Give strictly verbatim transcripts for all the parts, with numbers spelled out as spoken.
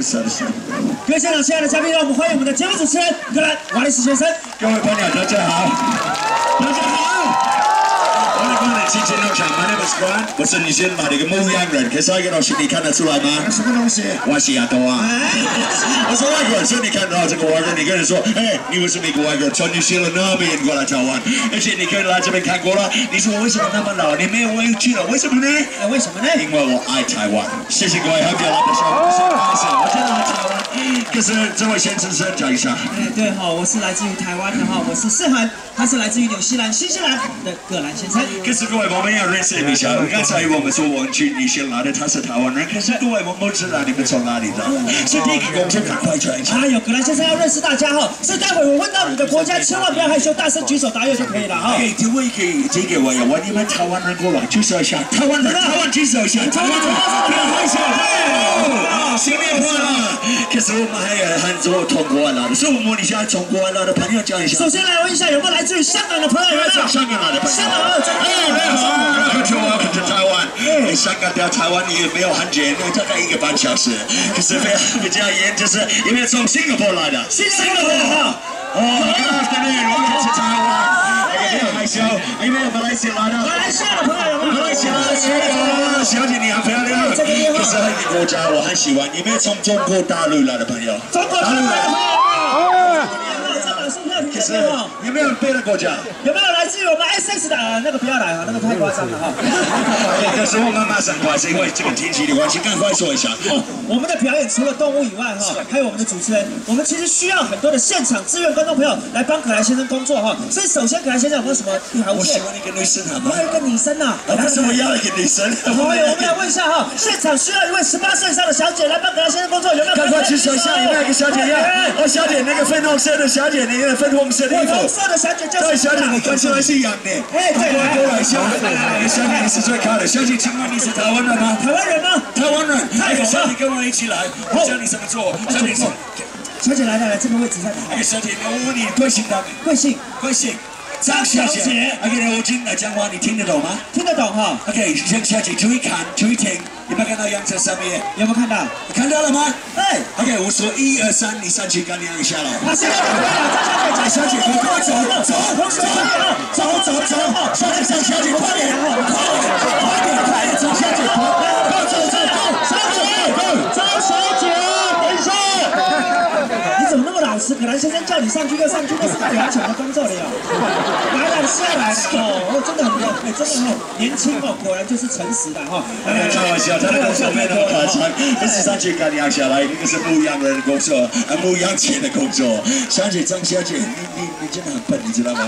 是的是。 各位现场亲爱的嘉宾，让我们欢迎我们的节目主持人格兰瓦利斯先生。 各位朋友，大家好，大家好。 今天弄场 ，My name is Grant， 我是你新来的一个牧羊人。可是那个东西你看得出来吗？ 什么东西？ 我是亚多啊。我是外国人，所以你看到这个外国人，你跟人说，哎，你为什么一个外国人从纽西兰那边过来台湾？而且你可以来这边看过了，你说我为什么那么老？你没有回去了，为什么呢？ 呃，为什么呢？ 因为我爱台湾。谢谢各位，很表来的时候，我真的爱台湾。可是这位先生先讲一下。 哎，对哈，我是来自于台湾的哈，我是世涵，他是来自于纽西兰、新西兰的葛兰先生。 可是各位，我们要认识一下。刚才我们说我们去纽西兰的，他是台湾人。可是各位，我们不知道你们从哪里的，所以第一个工作赶快转一下。 哎呦，葛兰先生要认识大家哈，所以待会我问到你的国家，千万不要害羞，大声举手答对就可以了哈。 可以，这位可以这个我要问你们台湾人过来举手一下，台湾人，台湾举手一下，台湾人不要害羞。新年快乐！可是我们还有很多从国外来的，所以我问一下从国外来的朋友讲一下。 首先来问一下，有没有来自于香港的朋友？有没有？ 香港来的朋友。 香港的，哎， 你好 ，Welcome to Welcome to Taiwan。香港到台湾也没有很远，大概一个半小时。可是非常比较远，就是因为从新加坡来的。 新加坡哈。 哦 ，Good afternoon，Welcome to Taiwan。不要害羞，因为马来西亚来的。 马来西亚的朋友有没有？ 马来西亚的小姐你很漂亮。可是很多国家我很喜欢，有没有从中国大陆来的朋友？ 中国大陆来的朋友。 可是有没有别的国家？ 有没有来自于我们 S S 的？那个不要来哈，那个太夸张了哈。 可是我们马上快，是因为这个天气的关系，赶快说一下。 哦，我们的表演除了动物以外哈，还有我们的主持人，我们其实需要很多的现场志愿观众朋友来帮葛兰先生工作哈。所以首先葛兰先生有没有什么条件？ 我喜欢一个女生好吗？ 还有一个女生呐。 为什么要一个女生？ 好，我们来问一下哈，现场需要一位十八岁以上的小姐来帮葛兰先生工作，有没有？ 赶快举手一下，有没有一个小姐要？哦，小姐，那个粉红色的小姐，那个粉红色的衣服。 粉红色的小姐就是。 对，小姐，你看起来是一样的。 哎，对， 过来过来，小姐，小姐你是最卡的。小姐，请问你是台湾人吗？ 台湾人吗？ 台湾人。哎，小姐跟我一起来，我教你怎么做。小姐， 小姐来来来，这个位置在哪？ 哎，小姐，我问你贵姓的？ 贵姓？ 贵姓？张小姐。OK， 我今天讲话你听得懂吗？ 听得懂哈。 OK， 张小姐注意看，注意听。有没有看到阳在上面？ 有没有看到？ 看到了吗？ 哎 ，OK， 我说一二三，你上去跟量一下了。 啊，现在可以了，张小姐，张小姐，快走走走走走走，小姐，小姐，快点，快点，快点，张小姐，快走走走，小姐，张小姐，等一下，你怎么那么老实？葛兰先生叫你上去就上去，那是表演的工作了哟。来来下来哦，真的很哎，真的哦，年轻哦，果然就是诚实的哈。 开玩笑，他的工作没那么夸张，不是上去赶羊下来，那个是牧羊人的工作，啊，牧羊前的工作。小姐，张小姐，你你你真的很笨，你知道吗？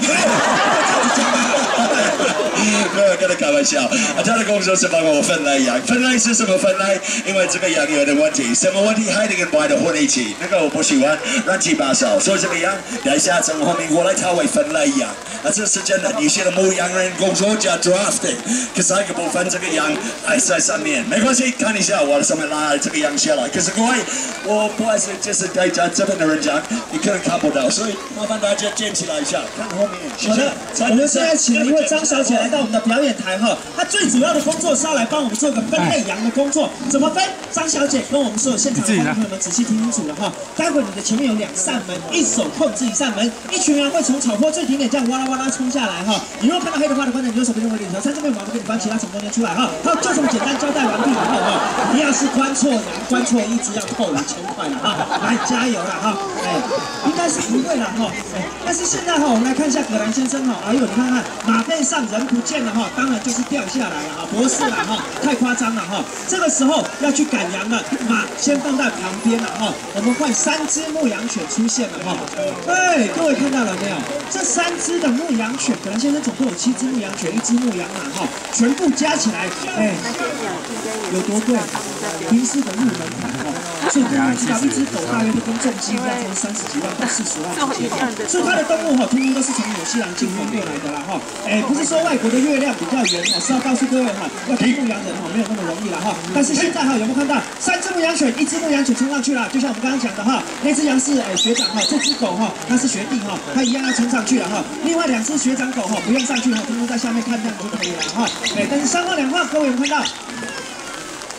没有跟他开玩笑，啊，他的工作是帮我分类羊，分类是什么分类？因为这个羊有点问题，什么问题？黑的跟白的混一起，那个我不喜欢，乱七八糟。所以这个羊，等一下从后面过来，他会分类羊，啊，这是真的。有些的牧羊人工作叫 drafting， 可是那个部分这个羊还是在上面，没关系，看一下我的上面拉这个羊下来。可是各位，我不好意思，就是对着这边的人讲，你可能看不到，所以麻烦大家站起来一下，看后面。 好的，我们现在请了一位张小姐来到我们的表演台哈，她最主要的工作是要来帮我们做个分类羊的工作，怎么分？张小姐跟我们所有现场的观众朋友们仔细听清楚了哈，待会你的前面有两扇门，一手控制一扇门，一群羊会从草坡最顶点这样哇啦哇啦冲下来哈，你如果看到黑的话的观众，你右手边为领头，三这边我们给你翻，其他从中间出来哈，好，就这么简单交代完毕以后哈，你要是关错羊、关错一只要扣五千块了哈，来加油了哈，哎，应该是不会了哈，哎，但是现在哈，我们来看一下葛兰先生哈，哎呦，你看看马背上人不见了哈，当然就是掉下来了哈，不是了哈，太夸张了哈，这个时候要去赶羊了，马先放在旁边了哈，我们换三只牧羊犬出现了哈，哎，各位看到了没有？这三只的牧羊犬，葛兰先生总共有七只牧羊犬，一只牧羊马哈，全部加起来，哎，有多贵？平时的入门款哈，所以各位知道一只狗大约都跟重机要从三十几万到四十万之间，所以它的动物哈，通通都是从纽西兰进口过来的啦哈，哎，不是说外国的月亮比较圆哦，是要告诉各位哈，要当牧羊人哈没有那么容易了哈，但是现在哈有没有看到三只牧羊犬，一只牧羊犬冲上去了，就像我们刚刚讲的哈，那只羊是哎学长哈，这只狗哈它是学弟哈，它一样要冲上去了哈，另外两只学长狗哈不用上去哈，通通在下面看这样就可以了哈，哎，但是三号两号各位有没有看到？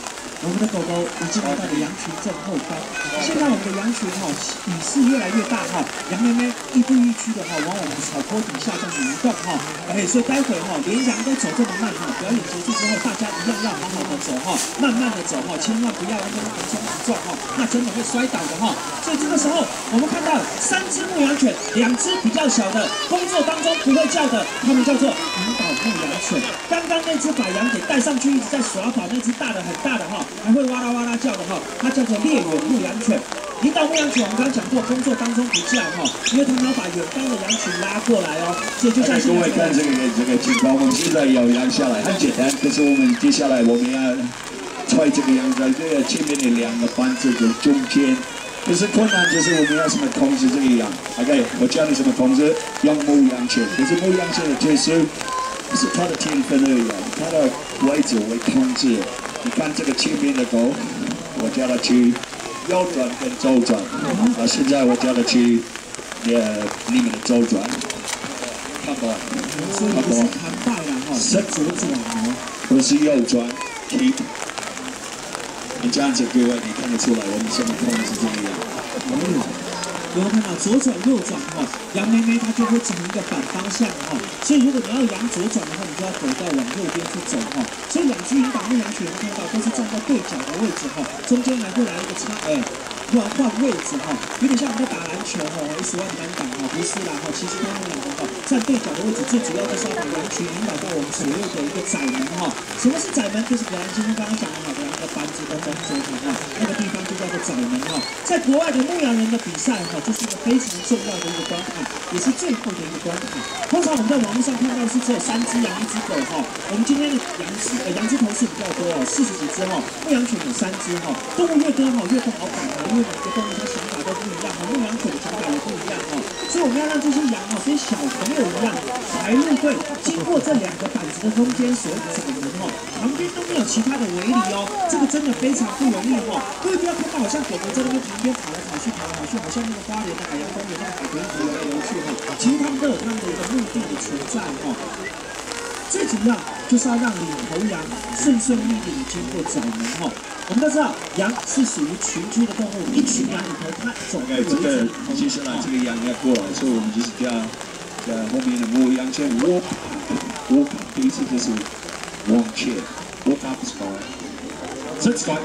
我们的狗狗已经来到了羊群正后方。现在我们的羊群哈比势越来越大哈，羊妹妹亦步亦趋的哈往我们的草坡底下这样子移动哈。哎，所以待会哈连羊都走这么慢哈，表演结束之后大家一样要好好的走哈，慢慢的走哈，千万不要跟它横冲直撞哈，那真的会摔倒的哈。所以这个时候我们看到三只牧羊犬，两只比较小的，工作当中不会叫的，它们叫做引导牧羊犬。刚刚那只把羊给带上去，一直在耍跑，那只大的很大的哈，还会哇啦哇啦叫的哈，它叫做猎远牧羊犬。引导牧羊犬，我们刚刚讲过，工作当中不叫哈，因为它们要把远方的羊群拉过来哦，所以就像各位看这个这个情况，我们现在有羊下来，很简单，可是我们接下来我们要踹这个羊在这个前面的两个板子的中间。就是困难，就是我们要怎么控制这个羊。OK， 我教你怎么控制，用牧羊犬。可是牧羊犬的特殊不是它的天分而已，它的位置为控制。你看这个前面的狗，我叫它去右转跟左转，啊，现在我叫它去呃里面的左转，看不？看不？是左转哦，不是右转 ，keep。你这样子各位，你看得出来我们怎么控制这个羊？ 有没有看到左转右转哈？羊妹妹它就会从一个反方向哈，所以如果你要羊左转的话，你就要走到往右边去走哈。所以两只引导牧羊犬，看到都是站在对角的位置哈，中间还会来一个插哎。突然换位置哈，有点像我们在打篮球哈，一十万单打哈，不是啦哈，其实他们两个哈站对角的位置，最主要就是要把羊群引导到我们所谓的一个窄门哈。什么是窄门？就是格兰先生刚刚讲的好的那个板子的中轴哈，那个地方就叫做窄门哈。在国外的牧羊人的比赛哈，这是一个非常重要的一个关卡，也是最后的一个关卡。通常我们在网络上看到是只有三只羊一只狗哈，我们今天的羊是呃羊只头是比较多哦，四十几只哈，牧羊犬有三只哈。动物越多哈越不好赶哈，因为每个动物它想法都不一样哈，牧羊犬的想法也不一样哈，所以我们要让这些羊哈跟小朋友一样排路队，经过这两个板子的中间所窄门哈，旁边都没有其他的围篱哦，这个真的非常不容易哈。各位不要看到好像狗狗在那边旁边跑来跑去跑来跑去，好像那个花莲的海洋公园那个海豚游来游去哈，其实他们都有他们的一个目的的存在哈。最主要就是要让领头羊顺顺利利的经过窄门哈。我们都知道，羊是属于群居的动物，一群羊里头它总会有一只。 接下来这个羊要过来，所以我们就是叫叫后面的牧羊犬 walk walk， 第一次就是 walk chair walk up sky， sit sky。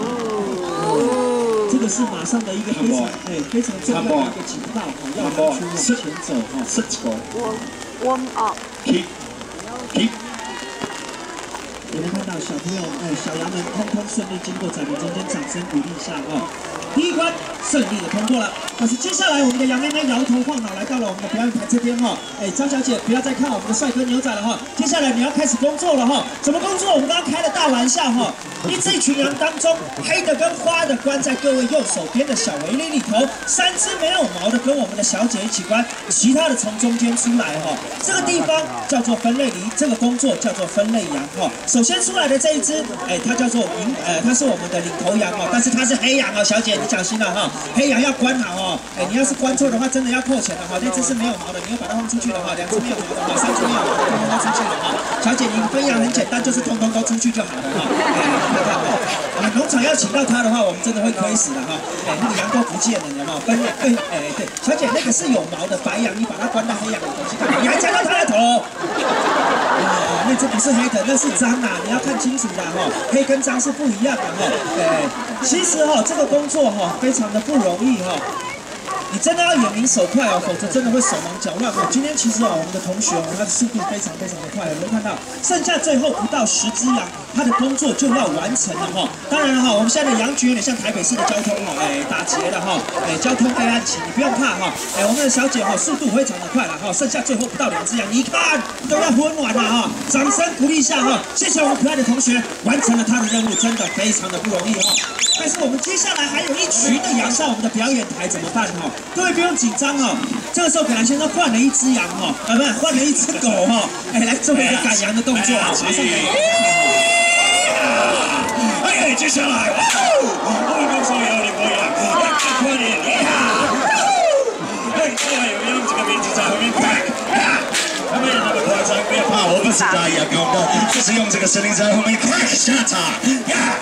这个是马上的一个非常哎非常重要的一个警报哈，要往前走哈。 sit sky。 warm up。 keep keep。 有没有看到小朋友哎小羊们通通顺利经过窄门中间，掌声鼓励一下哈。第一关顺利的通过了，但是接下来我们的羊妹妹摇头晃脑来到了我们的表演台这边哈。哎，张小姐不要再看我们的帅哥牛仔了哈，接下来你要开始工作了哈。怎么工作？我们刚刚开了大玩笑哈。因为这一群羊当中，黑的跟花的关在各位右手边的小围篱里头，三只没有毛的跟我们的小姐一起关，其他的从中间出来哈。这个地方叫做分类篱，这个工作叫做分类羊哈。首先出来的这一只，哎，它叫做银，呃，它是我们的领头羊哦，但是它是黑羊哦，小姐你小心了哈，黑羊要关好哦，哎，你要是关错的话，真的要扣钱的哈。那只是没有毛的，你要把它放出去的话，两只没有毛的哈，三只没有毛的，通通都出去了哈。小姐，你分羊很简单，就是通通都出去就好了哈。哎，看看哈，你农场要请到它的话，我们真的会亏死的哈。哎，那个羊都不见了，有没有？分两对，哎对，小姐那个是有毛的白羊，你把它关到黑羊里头去看，你还夹到它的头。啊，那这不是黑的，那是脏啊！你要看清楚的哈，黑跟脏是不一样的哈。对，其实哈这个工作哈非常的不容易哈。你真的要眼明手快哦，否则真的会手忙脚乱哦。今天其实啊，我们的同学哦，他的速度非常非常的快，有没有看到？剩下最后不到十只羊，他的工作就要完成了哈。当然了哈，我们现在的羊局有点像台北市的交通哈，哎打结了哈，哎交通备案期，你不用怕哈。哎，我们的小姐哈速度非常的快了哈，剩下最后不到两只羊，你看都要昏完了哈，掌声鼓励一下哈。谢谢我们可爱的同学，完成了他的任务，真的非常的不容易哈。但是我们接下来还有一群的羊上我们的表演台，怎么办哈？各位不用紧张哦，这个时候葛兰先生换了一只羊哈，啊不是换了一只狗哈，哎来做一个赶羊的动作哈，马上给大家看哈。 哎，接下来，我们所有的国羊，快点，哎，各位有没有这个名字在后面 crack？ 他们也那么夸张，不要怕，我不是打羊用的，就是用这个声音在后面 crack 下场呀。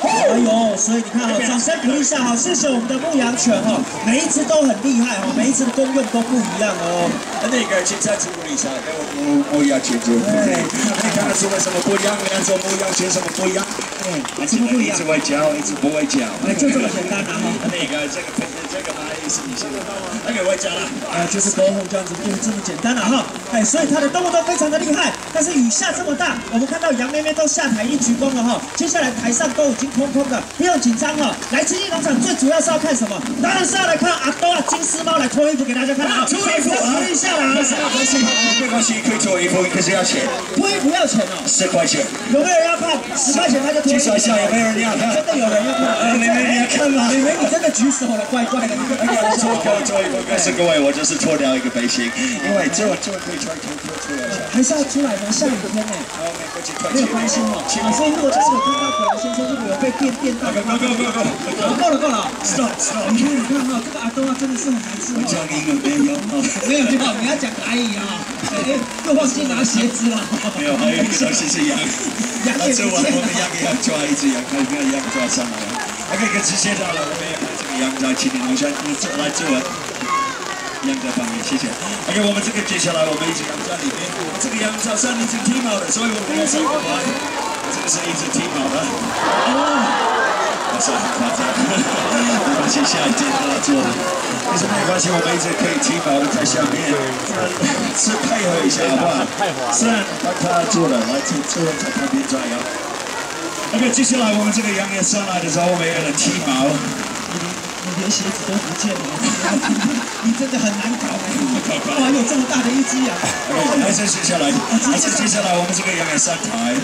哎呦，所以你看哦，掌声鼓励一下哈，谢谢我们的牧羊犬哈，每一只都很厉害哈，每一只的功用都不一样哦。 那个请再鼓励一下，牧牧羊犬就，哎，你看得出为什么不一样？两种牧羊犬什么不一样？ 哎，什么不一样？ 一只会叫，一只不会叫。 哎，就这么简单啊哈。 那个这个这个嘛意思你是那个会叫了， 呃，就是沟通这样子，就是这么简单了哈。哎，所以它的动物都非常的厉害，但是雨下这么大，我们看到杨妹妹都下台一鞠躬了哈。接下来台上都已经空空的，不用紧张哈。来奇迹农场最主要是要看什么？当然是要来看阿兜啊金丝猫来脱衣服给大家看啊。 脱衣服啊！ 脱一下啦！ 没关系，没关系，可以脱衣服，可是要钱。 脱衣服要钱哦， 十块钱。 有没有人要看？十块钱他就脱。 举手一下，有没有人要看？ 真的有人要看？ 呃，妹妹你要看吗？ 妹妹你真的举手了，怪怪的。 脱脱脱衣服，可是各位，我就是脱掉一个背心，因为这这可以穿脱脱出来一下。 还是要出来吗？下雨天呢。 好，没关系， 没有关系哦。啊，所以如果大家有看到可能先生如果有被电电到， 够够够够够， 够了够了。 stop stop。 你看你看哈，这个阿东啊真的是很难吃哦。 我讲英文没有哦。 没有就好，你要讲台语啊。哎，又忘记拿鞋子了。 没有，还有一个东西是羊。 羊也这我我们羊也要抓一只羊，看不要羊抓上来。OK，跟直接到了，我们也看这个羊在请你龙山，你坐来坐。羊在旁边，谢谢。OK， 我们这个接下来我们一只羊在里面，这个羊早上一只剃毛的，所以我们要上过来。这个是一只剃毛的。哦，我说很夸张，没关系，下一件都要做。可是没关系，我们一直可以剃毛的在下面，是配合一下好不好？是，帮他做了，来这这在旁边抓羊。OK， 接下来我们这个羊也上来的时候，我们也能剃毛。 你连鞋子都不见了，你真的很难搞哎！哇，有这么大的一只羊！ 还是接下来，还是接下来我们这个羊也上台。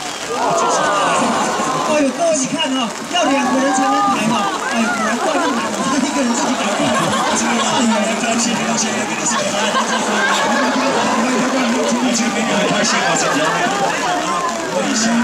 哎呦，各位你看哈，要两个人才能抬哈，哎呦，果然怪力难哦，他一个人自己搞不好。 这个羊也在起，我先跟你说，而且每年还拍新闻，真的。我一下，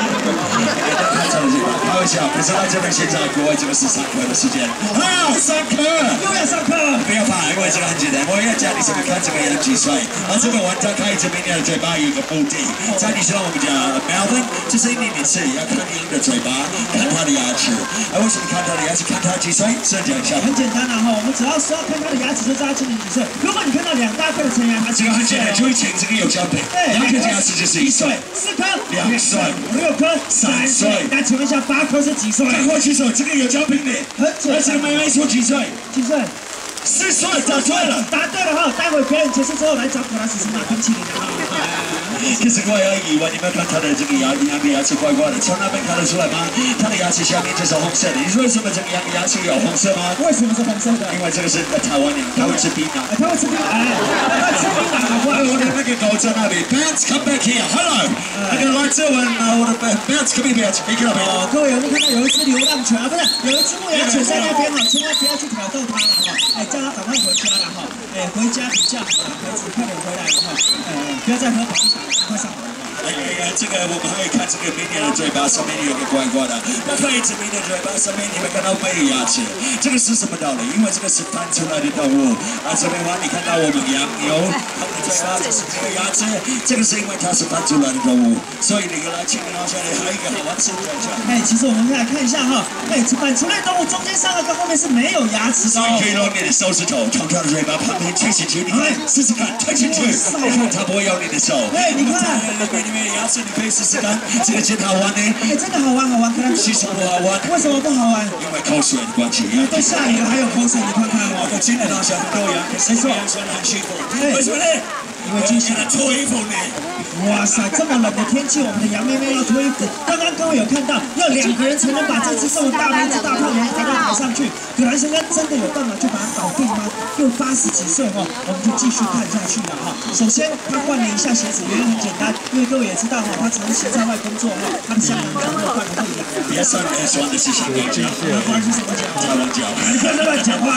开玩笑，可是在这边现在各位这个是上课的时间，啊，上课又要上课， 不要怕，因为这个很简单，我要教你怎么看这个羊几岁，而这个玩家开这边的嘴巴有一个目的，在你知道我们讲 Melvin， 就是你每次要看羊的嘴巴，看它的牙齿，而为什么看它的牙齿？看它几岁？是讲一下。 很简单啊哈，我们只要是要看它的牙齿，就知道它今年几岁。如果你看到两大颗的陈牙，它这个很简单，就会请这个有奖品，两颗牙齿就是一岁， 四颗。 两岁， 六颗，三岁。那请问一下，八颗是几岁？ 八颗几岁？这个有奖品的。而且妹妹说几岁？ 几岁？ 四岁，答对了。 答对了哈！待会表演结束之后来找可拉斯是拿冰淇淋的哈。 可是各位要以为你们看他的这个牙羊的牙齿怪怪的，从那边看得出来吗？他的牙齿下面就是红色的。你说为什么这个羊的牙齿有红色吗？ 为什么是红色的？ 因为这个是台湾羊，它会吃槟榔。 它会吃槟榔，哎，它吃槟榔好不好？ 我的那个狗在那里 ，Bounce come back here，Hello， 那个来这问我的 Bounce come back here， 哦，各位有没有看到有一只流浪犬啊？不是，有一只牧羊犬在那边哈，千万不要去挑逗它了哈，哎，叫它赶快回家了哈，哎，回家比较好了，孩子快点回来了哈，哎，不要再喝保利达了，快上来。 哎哎，这个我们还会看这个明年的嘴巴上面有个怪怪的，那可以指明的嘴巴上面你们看到没有牙齿？这个是什么道理？因为这个是翻出来的动物。啊，这边话你看到我们羊牛，它们的嘴巴就是没有牙齿，这个是因为它是翻出来的动物。所以你来请你拿下来，还有一个好玩的讲一下。 哎，其实我们来看一下哈，哎，翻出来动物中间上颚跟后面是没有牙齿的。 所以可以用你的手指头从它的嘴巴旁边推进去，你看试试看，推进去，你看它不会咬你的手。 哎，你看。 里面牙齿你可以试试看，这个真好玩呢。 哎，真的好玩好玩，可能其实不好玩。 为什么不好玩？ 因为口水的关系。 都下雨了还有口水，你看看哦。 我今天早上很多羊，可是羊穿得很舒服。为什么呢？ 因为接下来脱衣服呢。 哇塞，这么冷的天气，我们的羊妹妹要脱衣服。刚刚各位有看到，要两个人才能把这只这么大的一只大胖羊抬到台上去。可兰先生真的有办法就把它搞定吗？又八十几岁哈，我们就继续看下去了哈。首先他换了一下鞋子，原因很简单，因为各位也知道哈，他只能鞋在外工作哈，他的香港脚没有办法不一样。 别说人说的是香港脚， 那不然是什么脚？ 台湾脚。 你不要乱讲话了。 开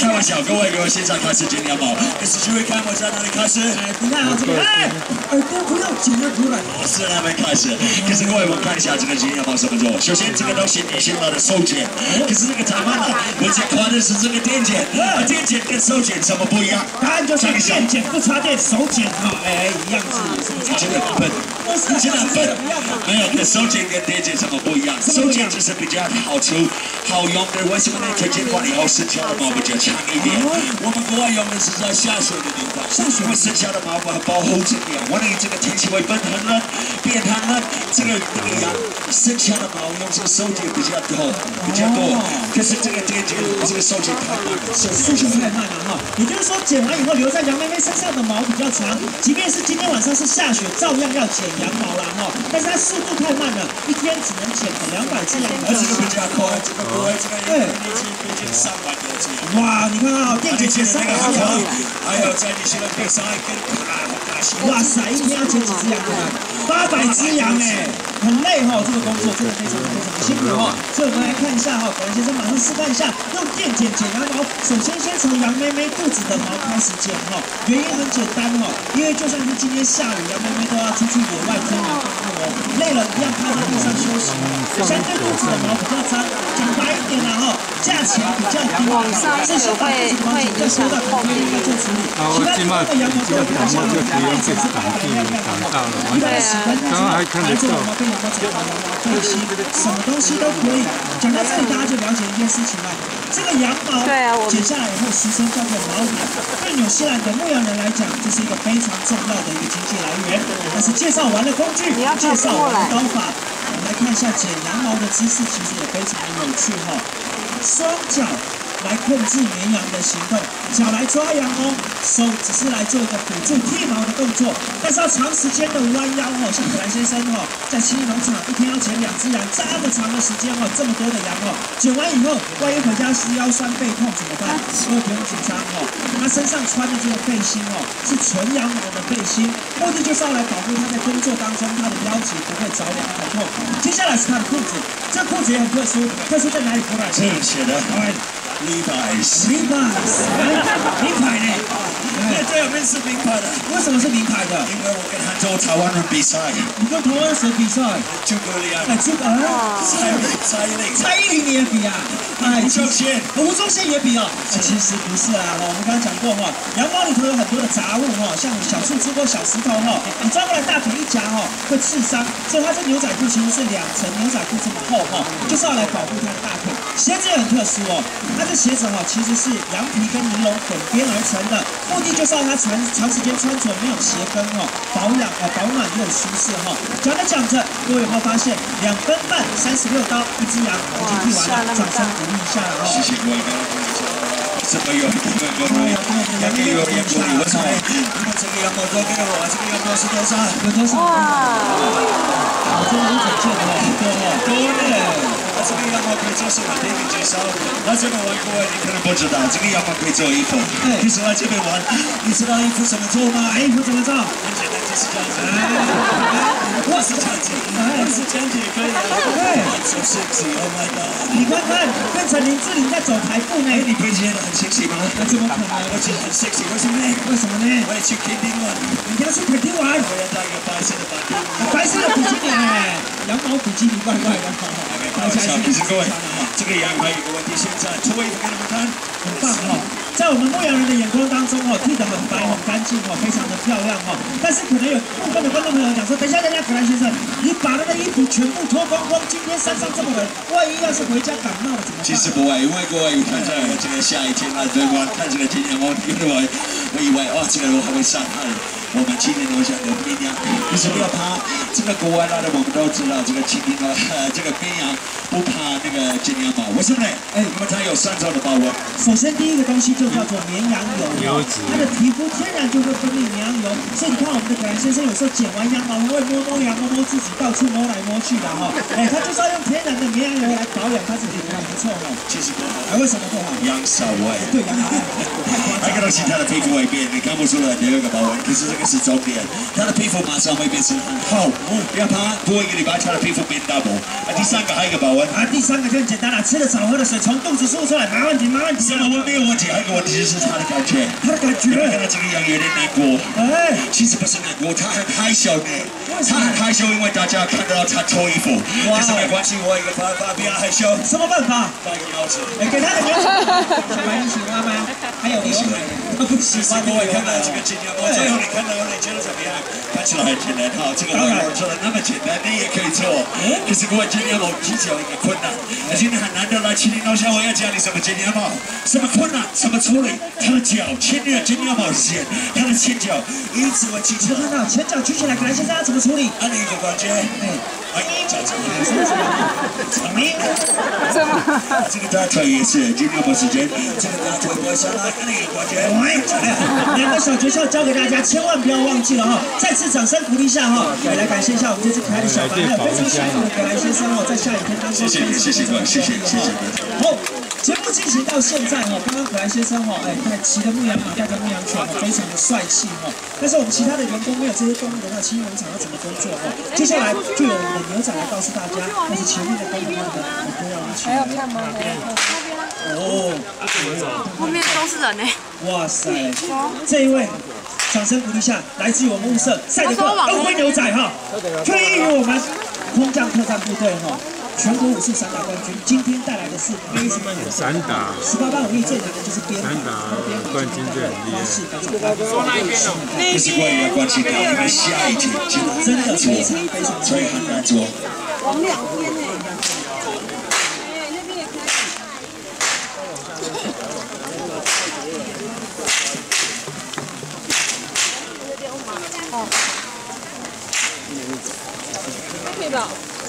开玩笑，各位各位，现在开始剪羊毛。可是诸位看我在哪里开始？ 哎，你看啊，这个哎，耳朵不要剪了，出来。 是还没开始。可是各位，我们看一下这个剪羊毛怎么做。首先，这个东西你先把它手剪，可是这个太慢了。我先夸的是这个电剪，啊，电剪跟手剪什么不一样？ 答案就是电剪不插电，手剪哈，哎，一样是什么？ 真的笨，真的笨。没有，跟手剪跟电剪什么不一样？手剪就是比较好出、好用的。为什么呢？它剪完以后剩下的毛比较长一点。我们国外用的是在下水的地方，下水会剩下的毛把它保护这样。万一这个天气会变很冷，变很冷，这个那个羊剩下的毛用这个手剪比较多，比较多。可是这个电剪这个手剪太慢了，手剪太慢了哈。也就是说，剪完以后留在羊妹妹身上的毛比较长，即便是今天晚上是下雪，照样要剪羊毛啦哈。但是它速度太慢了，一天只能剪两百只羊毛。 而且是比较快，这个不会这个一年前毕竟上万多只。 哇，你看啊，电剪剪三百只羊， 还有在你现在可以上一根卡卡西。 哇塞，一天要剪几只羊啊？八百只羊哎，很累哈，这个工作真的非常非常的辛苦哈。所以我们来看一下哈，葛兰先生马上示范一下，用电剪剪羊毛。首先先从羊妹妹肚子的毛开始剪哈，原因很简单哈，因为就算是今天下雨，羊妹妹都要出去野外天然动物哦，累了一样趴在地上休息。相对肚子的毛比较脏，讲白一点啦哈，价钱比较低，这些把肚子的毛剪掉，收到肯定应该做处理。其他地方的羊毛都有比较像，大概只是八百量量好。一般洗干净之后，白色羊毛跟羊毛剪好，羊毛背心，什么东西都可以。讲到这里，大家就了解一件事情了。这个羊毛剪下来以后，俗称叫做毛毯。对纽西兰的牧羊人来讲，这是一个非常重要的一个经济来源。但是介绍完了工具，介绍完了刀法，我们来看一下剪羊毛的姿势，其实也非常的有趣哈。双脚来控制绵羊的行动，脚来抓羊毛，手只是来做一个辅助剃毛的动作，但是要长时间的弯腰哦，像葛兰先生哦，在七农场一天要剪两只羊，这么长的时间哦，这么多的羊哦，剪完以后，万一回家时腰酸背痛怎么办？各位不用紧张哦，他身上穿的这个背心哦，是纯羊毛的背心，目的就是要来保护他在工作当中他的腰脊不会着凉疼痛。接下来是他的裤子，这裤子也很特殊，特殊在哪里？葛兰这写的。Levi's， Levi's， 名牌呢？ 对，这有名是名牌的。 为什么是名牌的？ 因为我跟很多台湾人比赛。 你跟台湾谁比赛？ 诸葛亮。 哎，诸葛亮。 蔡依林，蔡依林。 蔡依林你也比啊？ 哎，吴宗宪， 吴宗宪也比哦。其实不是啊，哈，我们刚刚讲过哈，羊毛里头有很多的杂物哈，像小树枝或小石头哈，你抓过来大腿一夹哈，会刺伤。所以它这牛仔裤其实是两层牛仔裤这么厚哈，就是要来保护它的大腿。鞋子也很特殊哦，它这鞋子哈其实是羊皮跟尼龙混编而成的，目的就是让它长长时间穿着没有鞋跟哈，保养呃保暖又舒适哈。讲着讲着，各位有没有发现两分半三十六刀一只羊已经剃完了，掌声鼓励一下了哈。 谢谢各位，这个有一个各位，羊给有点鼓励，为什么？因为这个羊毛多给我，这个羊毛是多少？ 有多少？哇，真的很可见哦，多哦， 多呢。这个羊毛可以做什么？第一个介绍，来这边玩各位，你可能不知道，这个羊毛可以做衣服。其实来这边玩，你知道衣服怎么做吗？ 衣服怎么做？ 很简单，就是这样子。我是这样子，我是这样子也可以啊。对 ，so sexy，Oh my god！ 你看看，变成林志玲在走台步呢。 哎，你不觉得很 sexy 吗？ 那怎么可能？ 我觉得很 sexy， 为什么呢？ 为什么呢？ 我要去垦丁玩。 你要去垦丁玩？ 我要带一个白色的板凳。 白色的比基尼，羊毛比基尼怪怪的。 大家其实各位，这个羊还有一个问题，现在脱衣服给你们看， 很棒哈。在我们牧羊人的眼光当中哦，剃得很白很干净哦，非常的漂亮哦。但是可能有部分的观众朋友讲说，等一下，等一下，葛兰先生，你把他的衣服全部脱光光，今天山上这么冷，万一要是回家感冒了怎么办？ 其实不会，因为各位看这个这个下雨天来对吧？看这个今天我因为我以为哦，这个我还会伤害我们今天留下的绵羊，可是不要怕，这个国外来的我们都知道，这个今天的呃这个绵羊不怕那个剪羊毛，为什么呢？哎，因为它有三种的保温。 首先第一个东西就叫做绵羊油，它的皮肤天然就会分泌绵羊油，所以你看我们的葛兰先生有时候剪完羊毛会摸摸羊，摸摸自己，到处摸来摸去的哈。哎，他就是要用天然的绵羊油来保养他自己，很不错哦。 其实不好， 哎，为什么不好？ 羊骚味。 对，羊骚味。 那个东西它的皮肤会变，你看不出来第二个保温，可是这个个是重点，他的皮肤马上会变成很厚，不要怕，过一个礼拜他的皮肤变 double。啊，第三个还有一个保温， 啊，第三个就很简单了，吃了少喝的水从肚子输出来，没问题，没问题。 什么温没有问题，还有一个问题就是他的感觉， 他的感觉， 看到这个羊有点难过，哎，其实不是难过，他很害羞呢，他很害羞，因为大家看到他脱衣服，可是没关系，我有一个办法，不要害羞。 什么办法？ 戴个帽子， 哎，给他个帽子。小白你喜欢吗？还有刘海，他不喜欢。 各位看到这个金牛座，最后你看到你觉得怎么样？看起来很简单哈，这个外国人做的那么简单，你也可以做。可是各位金牛座其实有一个困难，而且你很难得来麒麟楼下，我要教你什么金牛帽，什么困难，怎么处理。他的脚，前面的金牛帽是线，他的前脚一直往起看到前脚举起来，可能先生要怎么处理？ 按一个关节，哎，哎，脚这里， 什么什么？什么？ 什么？ 这个大腿也是金牛帽时间，这个大腿不会上来，按一个关节。 两个小诀窍教给大家，千万不要忘记了哈！再次掌声鼓励一下哈！也来感谢一下我们这只可爱的小白，还有非常辛苦的格莱先生哦，在下雨天当中， 谢谢谢谢谢谢谢谢。 好，节目进行到现在哈，刚刚可爱先生哈，哎，他骑的牧羊马带着牧羊犬哈，非常的帅气哈。但是我们其他的员工没有这些动物的话，青农场要怎么工作哈？接下来就由我们的牛仔来告诉大家，但是前面的工作人员都要一起。 还有看吗？ 哦， 后面都是人呢。 哇塞，这一位。掌声鼓励下，来自于我们物色赛德克欧规牛仔哈，退役于我们空降特战部队哈，全国武术散打冠军。今天带来的是非常的散打， 十八般武艺最难的就是鞭打， 冠军最厉害。 不是关于关系到你们下一题， 真的非常非常所以很难做。 往两边呢。哦，可以吧？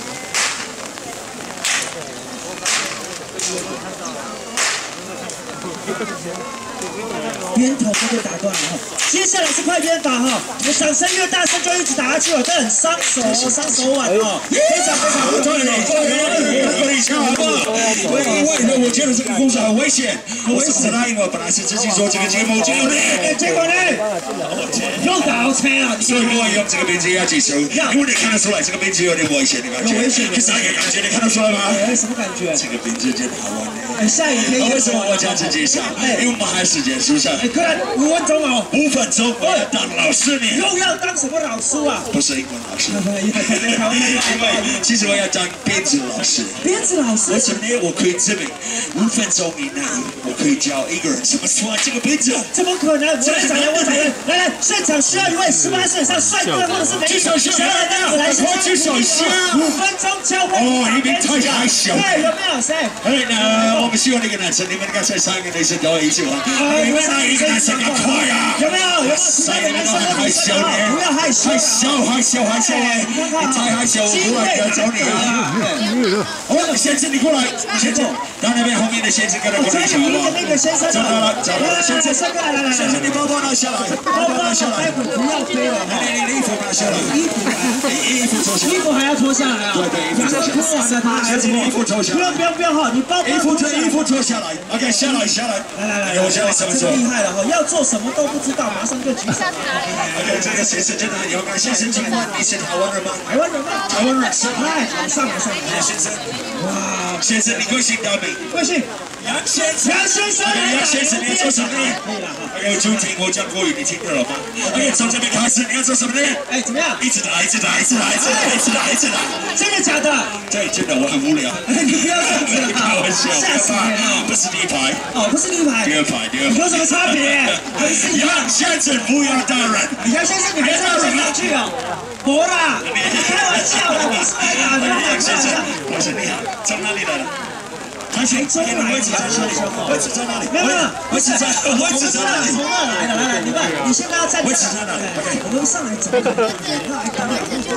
鞭头都被打断了哈，接下来是快鞭法哈，你掌声越大声就一直打下去哦，这很伤手伤手腕哦，非常非常不错的。 我一下好不好？我因为我觉得这个故事很危险，我是本来我本来是自己做这个节目，结果呢， 结果呢，又倒车了。 所以我用这个名字要记住，因为你看得出来这个名字有点危险的感觉， 危险的啥个感觉？你看得出来吗？ 哎，什么感觉？ 这个名字真好玩的。 哎，下雨天为什么我讲这介绍？因为我们还时间书上。 哎，快来五分钟哦， 五分钟我要当老师呢。 又要当什么老师啊？ 不是英文老师。因为其实我要当编制老师。 编制老师？ 为什么呢？我可以证明五分钟以内，我可以教一个人怎么穿这个编制。 怎么可能？我来找人，我找人。来来，现场需要一位十八岁以上帅哥或者是美女。 举手下来的，来举手下。 五分钟教会。 哦，你们太害羞。 哎，有没有谁？ 哎，那我们希望那个男生，你们刚才三个女生都一起玩。你们那一个男生要快呀！ 有没有？有没有？三个男生都害羞呢？不要害羞， 害羞害羞害羞哎！你太害羞，我过来要找你啊！哦，先生你过来，先生，到那边后面的先生跟他过来一下好不好？ 那个先生， 找到了，找到了，先生， 来来来， 先生你包包拿下来，包包拿下来， 不要飞了， 你你衣服拿下来， 衣服衣服脱下来， 衣服还要脱下来啊？ 对对，衣服脱下来，先生衣服脱下来， 不用不用不用哈，你包衣服脱衣服脱下来 ，OK， 下来下来， 来来来， 我教你怎么做， 厉害了哈，要做什么都不知道，马上就举手。 OK， 这个先生真的很勇敢，先生，请问你是台湾人吗？ 台湾人吗？ 台湾人，是来，上来上来， 先生，哇，先生你贵姓大名？ 贵姓？ 杨先生， 杨先生， 杨先生，你要做什么呢？ 可以了哈。 OK， 我就听我讲国语，你听得了吗 ？OK， 从这边开始，你要做什么呢？ 哎，怎么样？ 一直打，一直打，一直打，一直打，一直打，一直打。 真的假的？ 对，真的，我很无聊。 你不要这样子了， 开玩笑， 吓死人了。 不是第一排， 哦，不是第一排， 第二排，第二排。 有什么差别？还是一样。 杨先生，不要打人。 杨先生，你还是要先上去哦。不啦，开玩笑的，不是啦，不要杨先生， 这样。 我是你好，从哪里来的？台前，中来位置在哪里？位置在哪里？ 没有没有， 位置在位置在哪里？ 从那来的，来来，你们，你先不要站。 位置在哪里？ 我们上来找人，那还等两分钟，太远。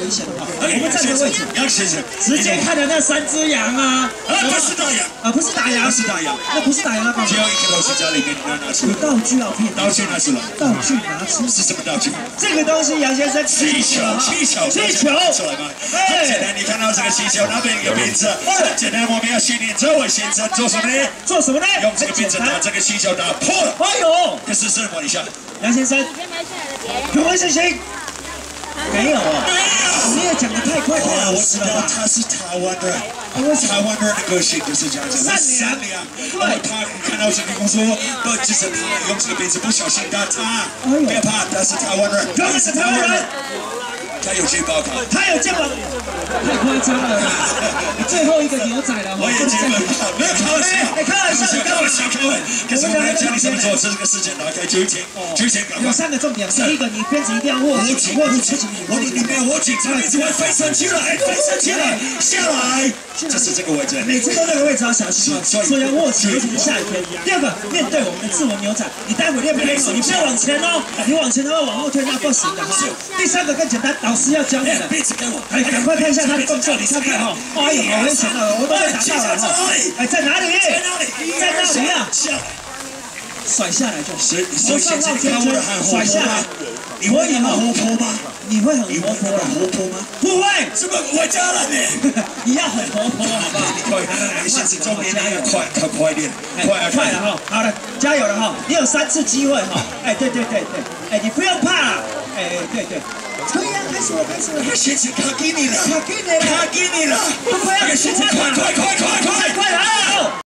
危险的哈。我们站的位置， 杨先生， 直接看的那三只羊啊， 啊，不是大羊， 啊，不是打羊， 不是大羊， 那不是打羊，那干嘛？ 只要一个东西家里面你要拿出来， 道具要骗， 道具拿出来， 道具拿出， 是什么道具？ 这个东西杨先生气球，气球， 气球出来吗？很简单，你看到这个气球那边有个名字，很简单，我们要训练这位先生做什么呢？ 做什么呢？ 用这个名字把这个气球打破了。 哎呦， 可是是摸一下， 杨先生，有没有信心？没有啊， 没有。 你也讲得太快太哇， 老我知道实了吧？ 他是台湾人，台湾人的个性就是这样子，善良。对，他看到这个公说，不，就是他用这个名字不小心打他，不要怕，他是台湾人， 他是台湾人。 他有健保卡， 他有健保，太夸张了啦！最后一个牛仔了， 我也健保卡，没有开玩笑， 开玩笑， 开玩笑，开玩笑。可是我们要教你怎么做，这个事情打开九千，九千赶快。 有三个重点，第一个你鞭子一定要握紧，握紧， 握紧，你没有握紧，这个一直会飞升起来，飞升起来，下来，就是这个位置。 每次都那个位置要小心哦，所以要握紧，尤其是下雨天。第二个，面对我们的自由牛仔，你待会练不练手，你不要往前哦，你往前的话往后退那不行的哈。第三个更简单，老师要教你的。哎，赶快看一下他的动作，你看看哈，哎呦，好危险啊，我都被打到了哈。哎，在哪里？在哪里？在哪里啊？甩下来就行。 所以现在看我很甩下来， 你会很活泼吗？ 你会很活泼很活泼吗？ 不会， 怎么我教了你？ 你要很活泼，好不好？ 你快，你现在重点要快，快快一点，快快了哈，好了，加油了哈，你有三次机会哈，哎，对对对对，哎，你不用怕，哎，对对。可以啊，开始了，开始了。 他先生卡给你了， 卡给你了， 卡给你了， 不快要先生，快快快快快快了！